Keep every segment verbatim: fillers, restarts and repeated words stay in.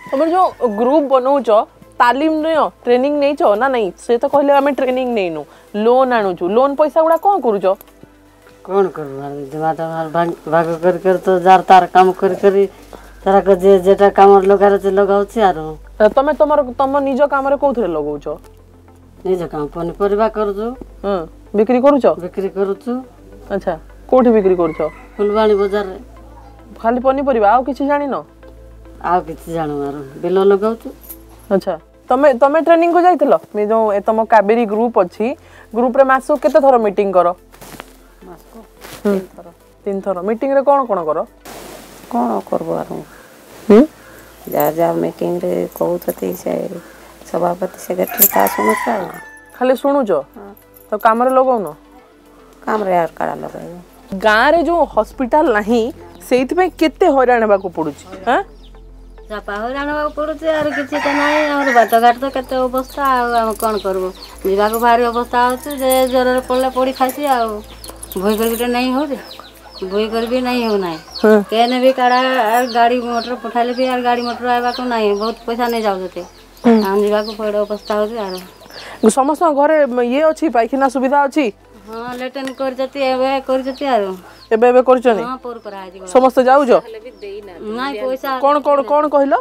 तुम जो ग्रुप बनाऊच तालीम नहीं ट्रेनिंग नहीं छो ना नहीं से तो कहले आमे ट्रेनिंग नहीं नु लोन आणुचु लोन पैसा गुडा कोन करूचो कौन करू दिमाग भाग कर कर तो जार तार काम कर कर तारा को जे जेटा काम लगार से लगाउछि आरो तमे तमर तम निज काम रे कोथरे लगाउचो निज काम पनि परिबा करजो हां बिक्री करूचो बिक्री करूचो अच्छा कोठी बिक्री करूचो फुलवाणी बाजार रे खाली पनी परिबा आ किछि जानि न आ किछि जानो मारो बिलो लगाउछु अच्छा तमे तमे ट्रेनिंग को जाइतलो मे जो ए तम काबेरी ग्रुप अछि ग्रुप रे मासो केते थरो मीटिंग करो मासको तीन थरो तीन थरो मीटिंग रे कोन कोन करो कोन करबो आरो हम जा जा मीटिंग रे कहउतती से सभापति सेक्रेटरी का सुनता खाली सुनुजो तो काम रे लगौ न काम रे यार काडा लगायो गां रे जो हॉस्पिटल नाही सेति पे केते हैरान हेबा को पडुची हां जापा हैरान हेबा को पडुची आर किछि त नाही हमर बाटघाट तो केते अवस्था आ हम कोन करबो जीवा को भारी अवस्था होछ जे जर रे पडले पडी खाइसी आ भई कर बिटे नहीं हो रे भई कर भी नहीं हो नाही केने भी काडा गाड़ी मोटर पठाले भी यार गाड़ी मोटर आबा को नाही बहुत पैसा नहीं जाउ जते हम जीवा को पडो अवस्था होछ आर समस्त घरे ये अछि पाइखिना सुविधा अछि हां लेटन कर जति एबे कर जति आरो एबे एबे करछनी हां पोर करा आजी समस्त जाउ जो नाही पैसा कोन कोन कोन कहिलो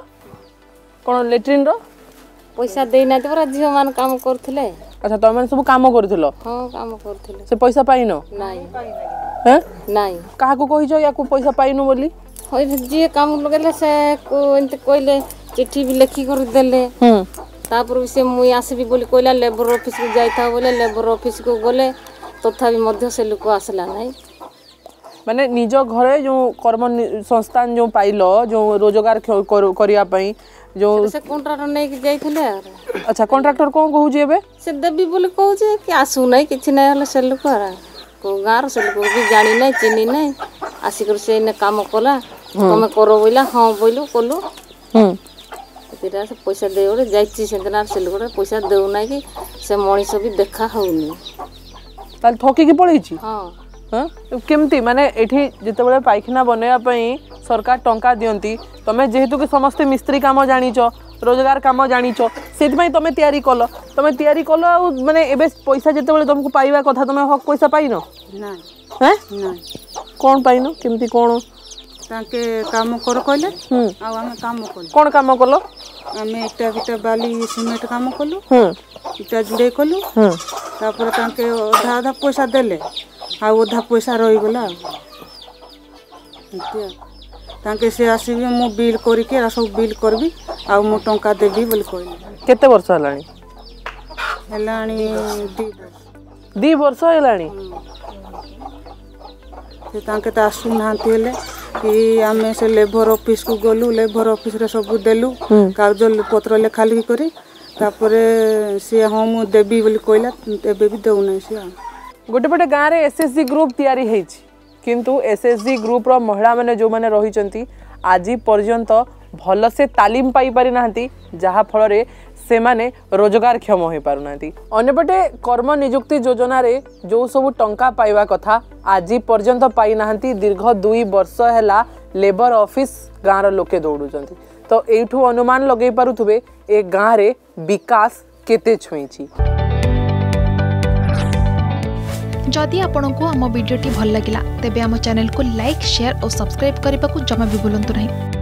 कोन लेट्रिन रो पैसा देई ना तोरा जियो मान काम करथिले अच्छा त मन सब काम करथिलो हां काम करथिले से पैसा पाइनो नाही हैं नाही काहा को कहिजो या को पैसा पाइनो बोली होय जे काम लगले से को एंते कोइले चिट्ठी भी लिखि कर देले हम तापर से मुई आसीबी बोली कोइला लेबर ऑफिस को जाइता बोले लेबर ऑफिस को गले तथापि मध्य से लोक आसला नाही माने निज घरे जो कर्म संस्थान जो पाइलो जो रोजगार करिया पई जो से कॉन्ट्रैक्टर नै के जाइथिले यार अच्छा कॉन्ट्रैक्टर कोन कहू जे एबे से देबी बोली कहू जे कि आसु नै किछ नै हले से लोक आरा को गार से लोक भी जानि नै चिनी नै आसी कर से ने काम कोला तमे करो बोला हां बोलू कोलू हम तेरा से पैसा दे ओरे जाइछि से दिनार से लोक पैसा देउ नै कि से मणिस भी देखा होउनी ताल थकी के पळैछि हां हां केमती माने एठी जते बेले पाइखना बनेया पई सरकार टंका दियंती तमे जेहेतु कि समस्त मिस्त्री काम जानिचो रोजगार काम जानिचो सेति पई तमे तयारी कलो तमे तयारी कलो माने एबे पैसा जते बेले तुमको पाइबा कथा तमे हक पैसा पाइनो ना हैं ना कोन पाइनो केमती कोन ताके काम कर कहले आ हम काम कल कोन काम कलो हमें इटा बिटा बाली सीमेंट काम कलु हम इटा जुड़े कलु हम तापर ताके आधा आधा पैसा देले आ आधा पैसा रही गला ताके से आसीबे मो बिल करी के सब बिल करबी आ मो टंका देबी बोल कहले केते वर्ष हलानी हलानी दी वर्ष दी वर्ष हलानी से ताके त आसु नांती हेले कि आमे से लेबर ऑफिस को गलु लेबर ऑफिस रे सब देलु कागज पत्र लेखा लिखि करी तापरे से हम देबी बोली कहला एबे भी देउ नै से गोटे पटे गाँ रे एसएसजी ग्रुप तैयारी हेछि किंतु एसएसजी ग्रुप रो महिला माने जो माने रही चंती आजि पर्यंत भल से तालीम पाई पारि नांती जहा फल रे से माने रोजगार क्षम हो पारु नांती अन्यपटे कर्म नियुक्ति योजना रे जो सब टंका पाइबा कथा आजि पर्यंत पाई नांती दीर्घ दुई वर्ष हैला लेबर ऑफिस गाँ रो लोके दौड़ू चंती तो एठू अनुमान लगे पारुथबे ए गाँ रे विकास केते छोईची जदि आपंक आम भिडी भल लगा तेब आम चैनल को लाइक शेयर और सब्सक्राइब करने को जमा भी भूलु नहीं।